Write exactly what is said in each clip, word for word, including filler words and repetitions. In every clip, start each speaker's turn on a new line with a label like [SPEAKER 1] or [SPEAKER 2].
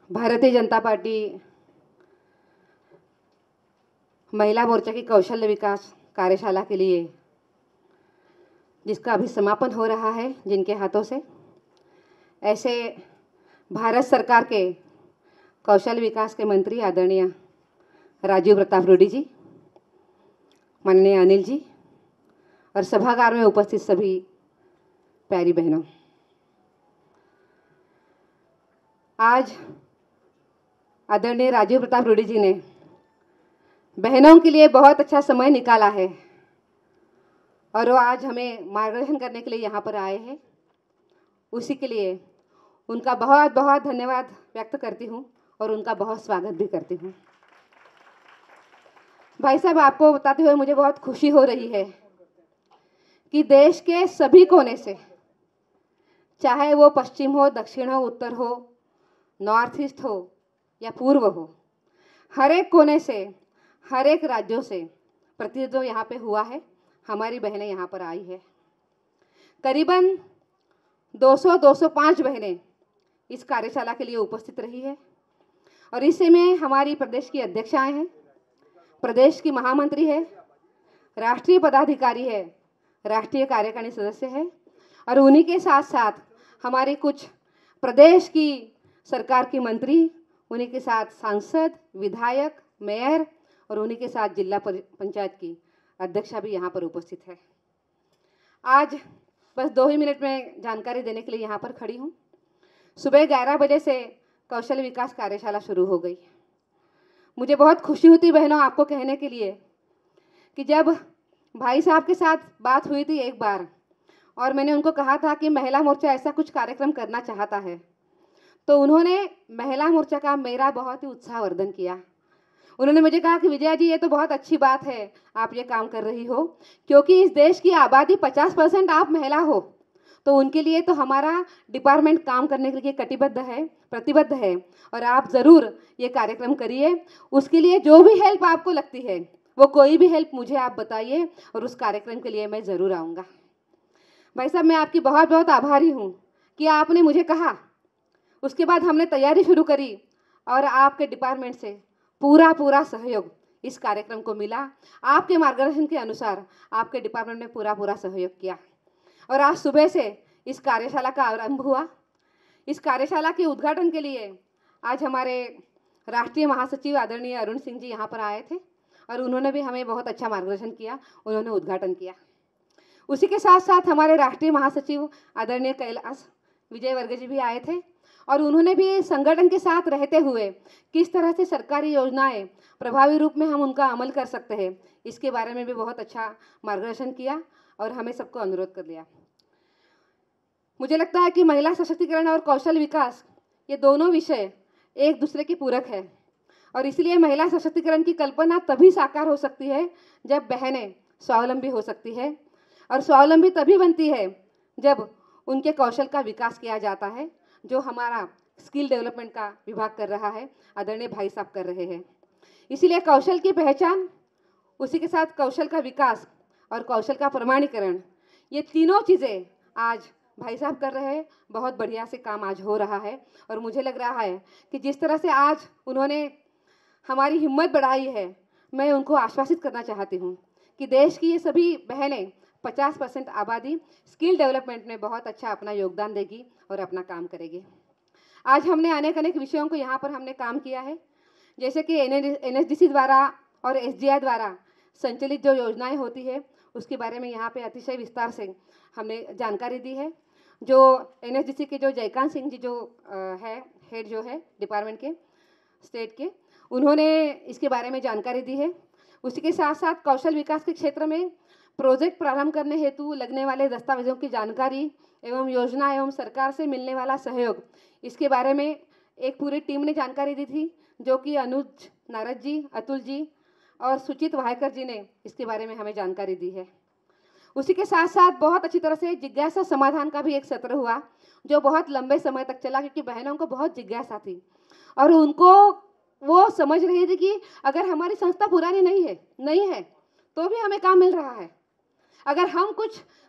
[SPEAKER 1] Bharatiya Janata party महिला मोर्चा की कौशल्य विकास कार्यशाला के लिए जिसका अभी समापन हो रहा है जिनके हाथों से, ऐसे भारत सरकार के कौशल विकास के मंत्री आदरणीय राजीव प्रताप रूडी जी, माननीय अनिल जी और सभागार में उपस्थित सभी प्यारी बहनों, आज आदरणीय राजीव प्रताप रूडी जी ने बहनों के लिए बहुत अच्छा समय निकाला है और वो आज हमें मार्गदर्शन करने के लिए यहाँ पर आए हैं। उसी के लिए उनका बहुत बहुत धन्यवाद व्यक्त करती हूँ और उनका बहुत स्वागत भी करती हूँ। भाई साहब, आपको बताते हुए मुझे बहुत खुशी हो रही है कि देश के सभी कोने से, चाहे वो पश्चिम हो, दक्षिण हो, उत्तर हो, नॉर्थ ईस्ट हो या पूर्व हो, हर एक कोने से, हर एक राज्यों से प्रतिनिधित्व यहाँ पे हुआ है। हमारी बहनें यहाँ पर आई है। करीबन दो सौ दो सौ पाँच बहनें इस कार्यशाला के लिए उपस्थित रही है और इसमें हमारी प्रदेश की अध्यक्षाएं हैं, प्रदेश की महामंत्री है, राष्ट्रीय पदाधिकारी है, राष्ट्रीय कार्यकारिणी सदस्य है और उन्हीं के साथ साथ हमारी कुछ प्रदेश की सरकार की मंत्री, उन्हीं के साथ सांसद, विधायक, मेयर और उन्हीं के साथ जिला पंचायत की अध्यक्षा भी यहाँ पर उपस्थित है। आज बस दो ही मिनट में जानकारी देने के लिए यहाँ पर खड़ी हूँ। सुबह ग्यारह बजे से कौशल विकास कार्यशाला शुरू हो गई। मुझे बहुत खुशी होती बहनों आपको कहने के लिए कि जब भाई साहब के साथ बात हुई थी एक बार और मैंने उनको कहा था कि महिला मोर्चा ऐसा कुछ कार्यक्रम करना चाहता है, तो उन्होंने महिला मोर्चा का मेरा बहुत ही उत्साहवर्धन किया। उन्होंने मुझे कहा कि विजया जी, ये तो बहुत अच्छी बात है आप ये काम कर रही हो, क्योंकि इस देश की आबादी पचास परसेंट आप महिला हो, तो उनके लिए तो हमारा डिपार्टमेंट काम करने के लिए कटिबद्ध है, प्रतिबद्ध है और आप ज़रूर ये कार्यक्रम करिए। उसके लिए जो भी हेल्प आपको लगती है, वो कोई भी हेल्प मुझे आप बताइए और उस कार्यक्रम के लिए मैं ज़रूर आऊँगा। भाई साहब, मैं आपकी बहुत बहुत आभारी हूँ कि आपने मुझे कहा। उसके बाद हमने तैयारी शुरू करी और आपके डिपार्टमेंट से पूरा पूरा सहयोग इस कार्यक्रम को मिला। आपके मार्गदर्शन के अनुसार आपके डिपार्टमेंट ने पूरा पूरा सहयोग किया और आज सुबह से इस कार्यशाला का आरंभ हुआ। इस कार्यशाला के उद्घाटन के लिए आज हमारे राष्ट्रीय महासचिव आदरणीय अरुण सिंह जी यहाँ पर आए थे और उन्होंने भी हमें बहुत अच्छा मार्गदर्शन किया, उन्होंने उद्घाटन किया। उसी के साथ साथ हमारे राष्ट्रीय महासचिव आदरणीय कैलाश विजयवर्गीय जी भी आए थे और उन्होंने भी संगठन के साथ रहते हुए किस तरह से सरकारी योजनाएं प्रभावी रूप में हम उनका अमल कर सकते हैं, इसके बारे में भी बहुत अच्छा मार्गदर्शन किया और हमें सबको अनुरोध कर लिया। मुझे लगता है कि महिला सशक्तिकरण और कौशल विकास, ये दोनों विषय एक दूसरे के पूरक है और इसलिए महिला सशक्तिकरण की कल्पना तभी साकार हो सकती है जब बहनें स्वावलंबी हो सकती है और स्वावलंबी तभी बनती है जब उनके कौशल का विकास किया जाता है, जो हमारा स्किल डेवलपमेंट का विभाग कर रहा है, आदरणीय भाई साहब कर रहे हैं। इसीलिए कौशल की पहचान, उसी के साथ कौशल का विकास और कौशल का प्रमाणीकरण, ये तीनों चीज़ें आज भाई साहब कर रहे हैं। बहुत बढ़िया से काम आज हो रहा है और मुझे लग रहा है कि जिस तरह से आज उन्होंने हमारी हिम्मत बढ़ाई है, मैं उनको आश्वासित करना चाहती हूँ कि देश की ये सभी बहनें पचास परसेंट आबादी स्किल डेवलपमेंट में बहुत अच्छा अपना योगदान देगी और अपना काम करेगी। आज हमने अनेक अनेक विषयों को यहाँ पर हमने काम किया है, जैसे कि एन एस डी सी द्वारा और एस डी आई द्वारा संचालित जो योजनाएं होती है उसके बारे में यहाँ पे अतिशय विस्तार से हमने जानकारी दी है। जो एन एस डी सी के जो जयकांत सिंह जी जो आ, है हेड जो है डिपार्टमेंट के स्टेट के, उन्होंने इसके बारे में जानकारी दी है। उसी के साथ साथ कौशल विकास के क्षेत्र में प्रोजेक्ट प्रारंभ करने हेतु लगने वाले दस्तावेजों की जानकारी एवं योजना एवं सरकार से मिलने वाला सहयोग, इसके बारे में एक पूरी टीम ने जानकारी दी थी, जो कि अनुज नारद जी, अतुल जी और सुचित वाहेकर जी ने इसके बारे में हमें जानकारी दी है। उसी के साथ साथ बहुत अच्छी तरह से जिज्ञासा समाधान का भी एक सत्र हुआ, जो बहुत लंबे समय तक चला, क्योंकि बहनों को बहुत जिज्ञासा थी और उनको वो समझ रही थी कि अगर हमारी संस्था पुरानी नहीं है नहीं है तो भी हमें काम मिल रहा है, अगर हम कुछ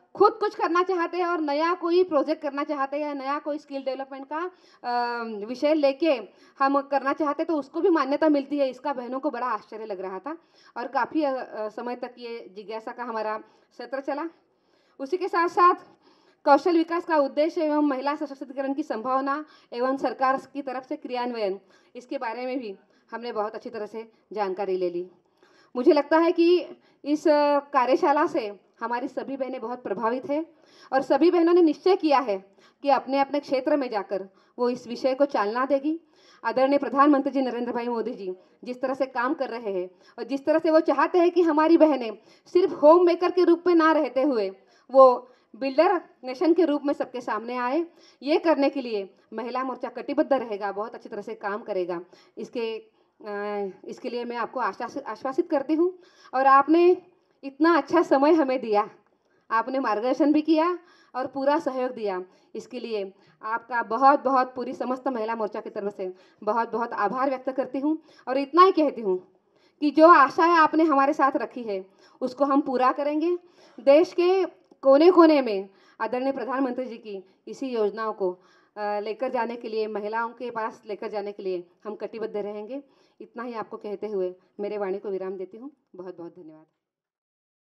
[SPEAKER 1] खुद कुछ करना चाहते हैं और नया कोई प्रोजेक्ट करना चाहते हैं या नया कोई स्किल डेवलपमेंट का अ, विषय लेके हम करना चाहते हैं तो उसको भी मान्यता मिलती है। इसका बहनों को बड़ा आश्चर्य लग रहा था और काफ़ी समय तक ये जिज्ञासा का हमारा सत्र चला। उसी के साथ साथ कौशल विकास का उद्देश्य एवं महिला सशक्तिकरण की संभावना एवं सरकार की तरफ से क्रियान्वयन, इसके बारे में भी हमने बहुत अच्छी तरह से जानकारी ले ली। मुझे लगता है कि इस कार्यशाला से हमारी सभी बहनें बहुत प्रभावित हैं और सभी बहनों ने निश्चय किया है कि अपने अपने क्षेत्र में जाकर वो इस विषय को चालना देगी। आदरणीय प्रधानमंत्री जी नरेंद्र भाई मोदी जी जिस तरह से काम कर रहे हैं और जिस तरह से वो चाहते हैं कि हमारी बहनें सिर्फ होम मेकर के रूप में ना रहते हुए वो बिल्डर नेशन के रूप में सबके सामने आए, ये करने के लिए महिला मोर्चा कटिबद्ध रहेगा, बहुत अच्छी तरह से काम करेगा। इसके इसके लिए मैं आपको आश्वासित आश्वासित करती हूँ। और आपने इतना अच्छा समय हमें दिया, आपने मार्गदर्शन भी किया और पूरा सहयोग दिया, इसके लिए आपका बहुत बहुत पूरी समस्त महिला मोर्चा की तरफ से बहुत बहुत आभार व्यक्त करती हूँ। और इतना ही कहती हूँ कि जो आशाएं आपने हमारे साथ रखी है उसको हम पूरा करेंगे। देश के कोने कोने में आदरणीय प्रधानमंत्री जी की इसी योजनाओं को लेकर जाने के लिए, महिलाओं के पास लेकर जाने के लिए हम कटिबद्ध रहेंगे। इतना ही आपको कहते हुए मेरे वाणी को विराम देती हूँ। बहुत बहुत धन्यवाद।